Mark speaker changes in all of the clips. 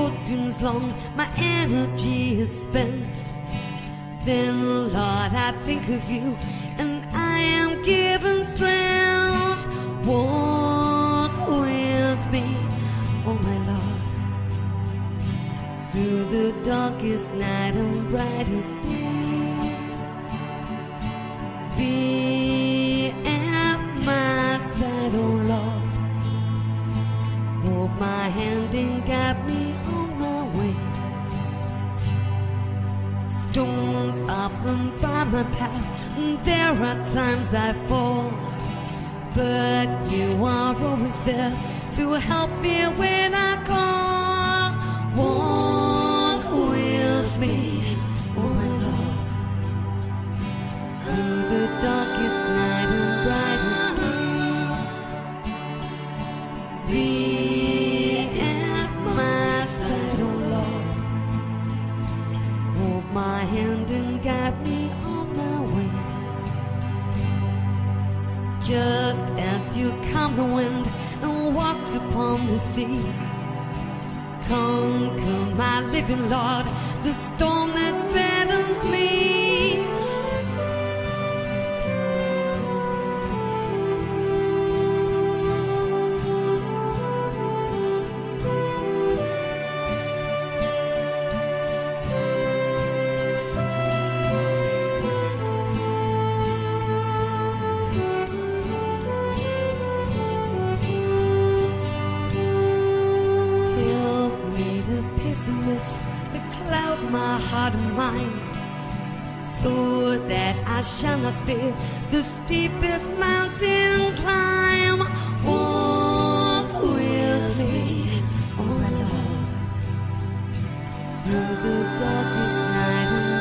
Speaker 1: road seems long, my energy is spent, then Lord, I think of you and I am given strength. Walk with me, oh my Lord, through the darkest night and brightest day. Be at my side, oh Lord, hold my hand and guide me on my way. Stones often bar my path, and there are times I fall, but you are always there to help me when I call. Walk with me, oh my Lord, through the darkest night and brightest day. Be at my side, oh Lord, hold my hand and guide me on my way. Just as you calmed the wind and walked upon the sea, conquer my living Lord, the storm that threatens me. That cloud my heart and mind, so that I shall not fear the steepest mountain climb. Walk with me, oh my Lord, through the darkest night and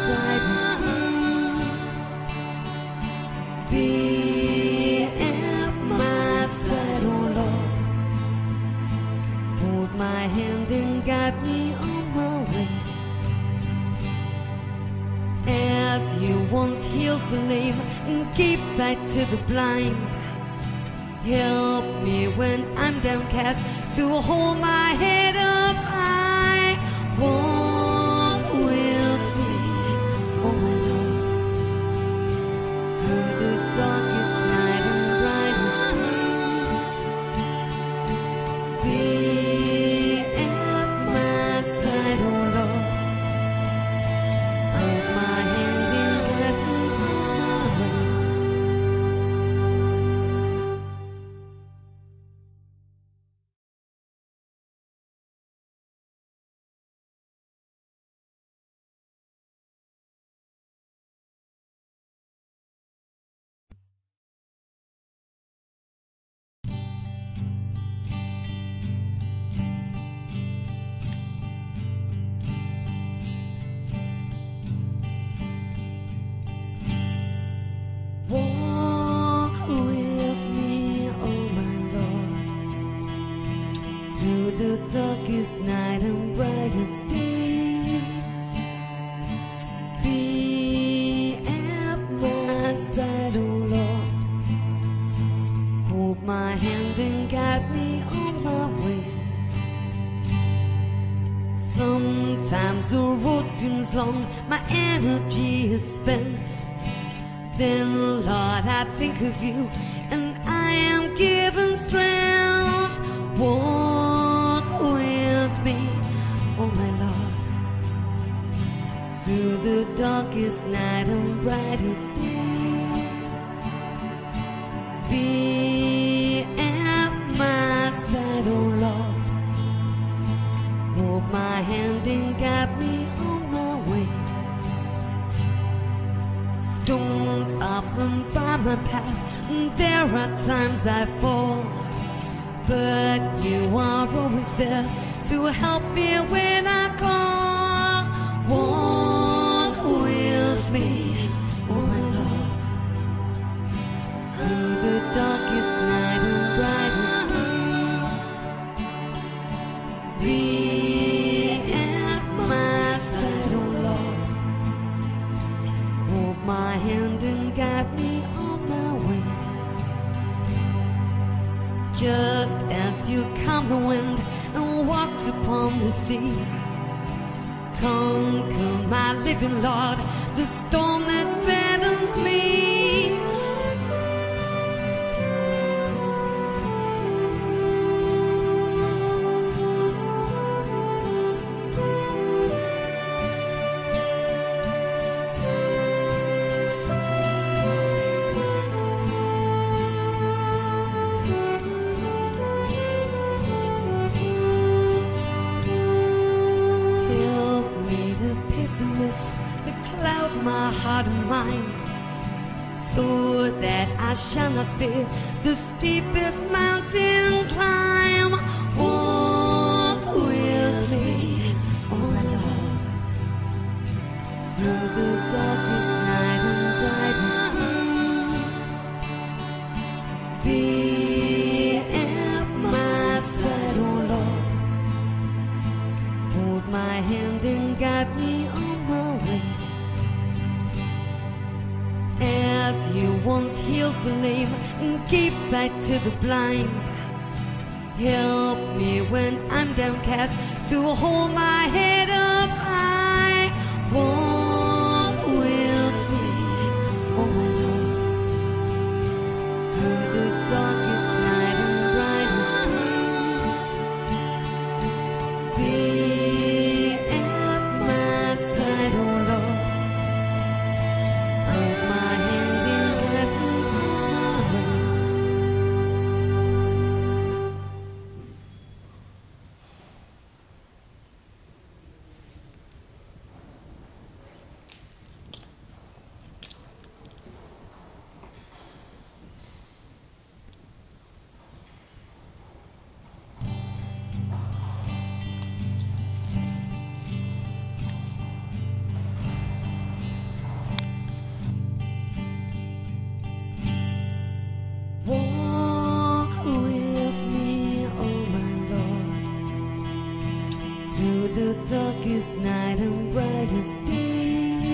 Speaker 1: brightest day. Be at my side, oh Lord, hold my hand and guide me on my way. As you once healed the lame and gave sight to the blind, help me when I'm downcast to hold my head up high. Walk with me, oh my Lord, through the darkest night and brightest day. Be at my side, oh Lord, hold my hand and guide me on my way. Walk with me, oh my Lord, through the darkest night and brightest day. Be at my side, oh Lord, hold my hand and guide me on my way. Sometimes the road seems long, my energy is spent, then Lord, I think of you and I am given strength. Walk with me, oh my Lord, through the darkest night and brightest day. Be at my side, oh Lord, hold my hand and guide me on my way. Stones often bar my path, and there are times I fall, but you are always there to help me when I call. Walk with me, oh my Lord, through the darkest night and brightest day. Be at my side, oh Lord, hold my hand and guide me on my way. Just as you calmed the wind and walked upon the sea, Conquer my living Lord, the storm that threatens me. That cloud my heart and mind, so that I shall not fear the steepest mountain climb. Walk with me, oh my Lord, through the darkest night and brightest day. Be at my side, oh Lord, hold my hand and guide me on my way. As you once healed the lame and gave sight to the blind, help me when I'm downcast to hold my head up high. Walk with me, oh my Lord, through the darkest night and brightest day. Be at my side, oh Lord. Walk with me, oh my Lord, through the darkest night and brightest day.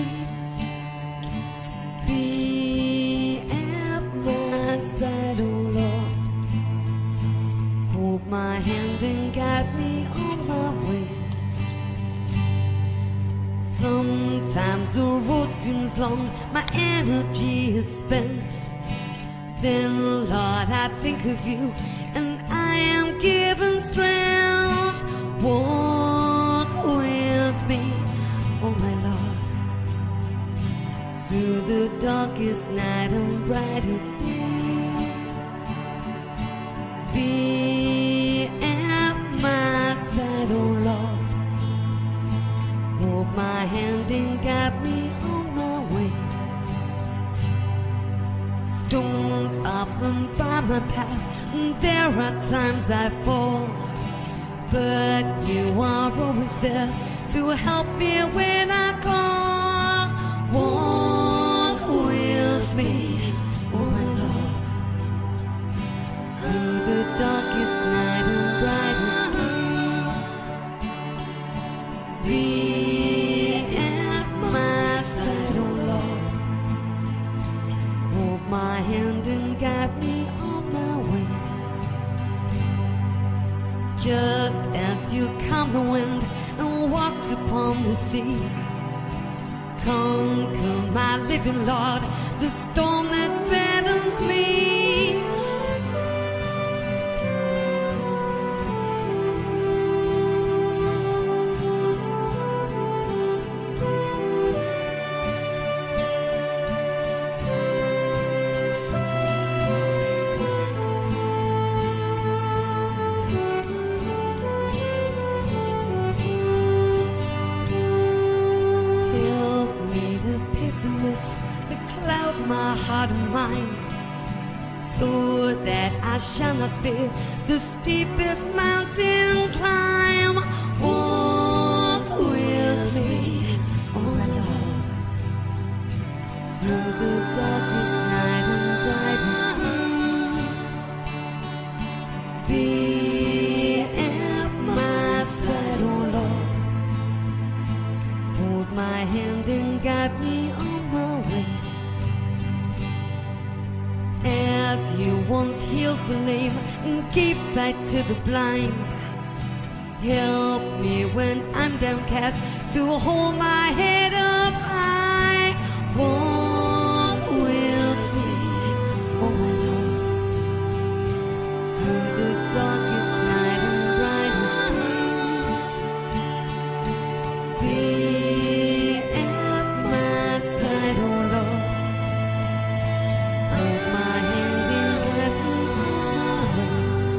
Speaker 1: Be at my side, oh Lord, hold my hand and guide me on my way. Sometimes the road seems long, my energy is spent. Then, Lord, I think of you, and I am given strength. Walk with me, oh my Lord, through the darkest night and brightest day. Be at my side, oh Lord, hold my hand and guide me on my way. Stones often bar my path, and there are times I fall, but you are always there to help me when I call. Walk with me, oh my Lord, through the darkest night and brightest day. Be at my side, oh Lord, hold my hand and guide me on my way. Just as you calmed the wind and walked upon the sea, conquer my living Lord, the storm that threatens me. That cloud my heart and mind, so that I shall not fear the steepest mountain climb. Walk with me, oh my Lord, through the darkest night and brightest day. Be at my side, oh Lord, hold my hand and guide me on my way. As you once healed the lame and gave sight to the blind, help me when I'm downcast to hold my head up high. Walk with me, oh my Lord, through the darkest night and brightest day. Be at my side, oh Lord. Hold my hand and guide me on.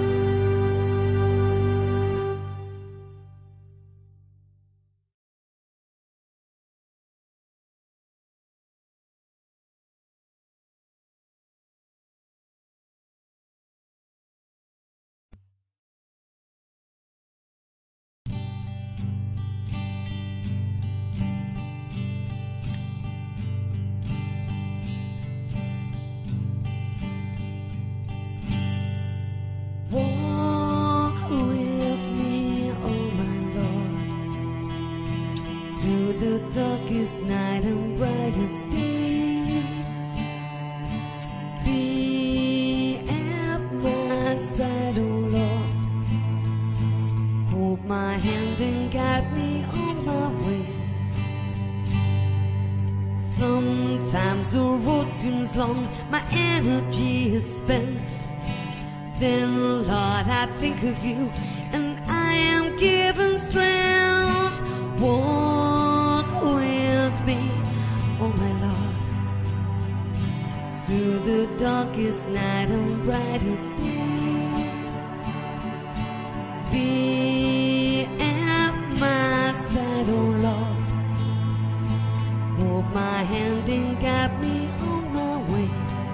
Speaker 1: Walk with me, oh my Lord, through the darkest night and brightest day. Be at my side, oh Lord. Hold my hand and guide me on my way. Sometimes the road seems long, my energy is spent. Then, Lord, I think of you, and I am given strength. Walk with me, oh my Lord, through the darkest night and brightest day. Be at my side, oh Lord. Hold my hand and guide me on my way.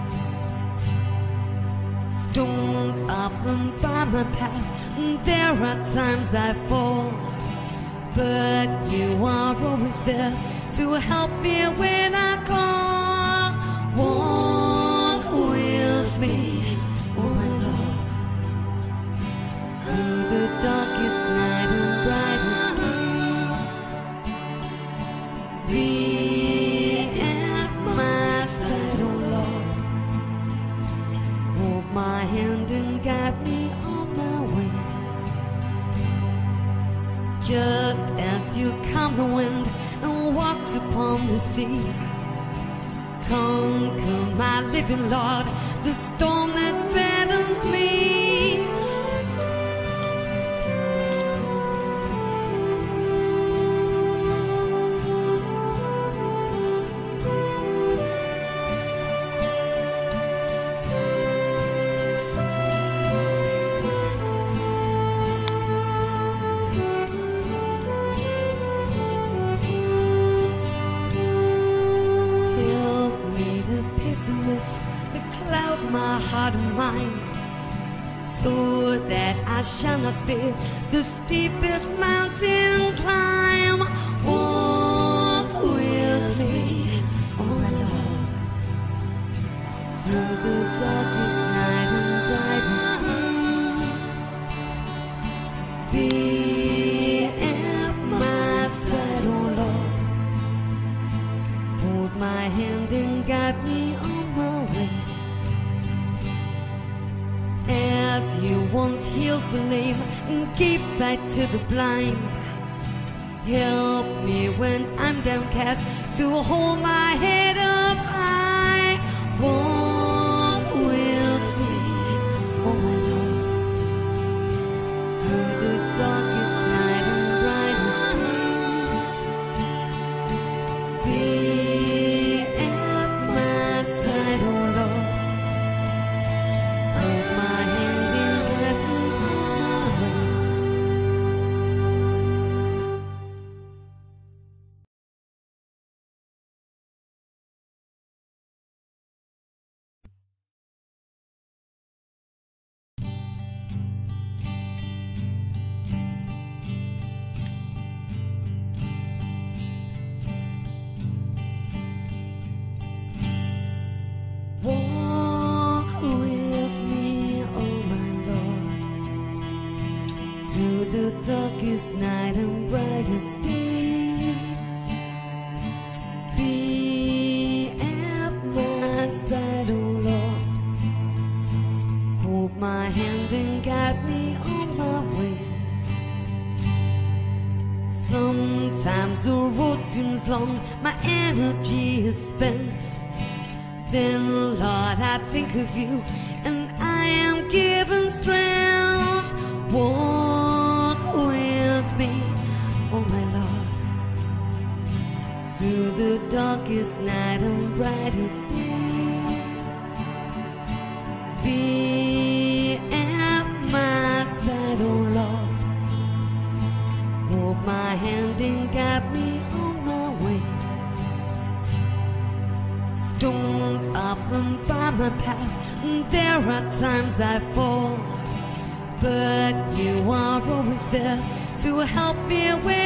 Speaker 1: Stones often bar my path, and there are times I fall, but you are always there to help me when I call. Walk with me, oh my Lord, through the darkest night and brightest day. Be at my side, oh Lord. Hold my hand and guide me on my way. Just as you calm the wind and walked upon the sea, conquer my living Lord, the storm that threatens me. That cloud my heart and mind, so that I shall not fear the steepest mountain climb. Walk with me, oh my Lord, through the darkest night and brightest day. Be at my side, oh Lord. Hold my hand and guide me on my way. As you once healed the lame and gave sight to the blind, help me when I'm downcast to hold my head up high. Walk with me, oh my Lord, through the darkest night and brightest day. Be at my side, oh Lord. Hold my hand and guide me on. Sometimes the road seems long, my energy is spent. Then, Lord, I think of you, and I am given strength. Walk with me, oh my Lord, through the darkest night and brightest day. Be at my side, oh Lord. Hold my hand and guide me on my way. Storms often bar my path, and there are times I fall, but you are always there to help me away.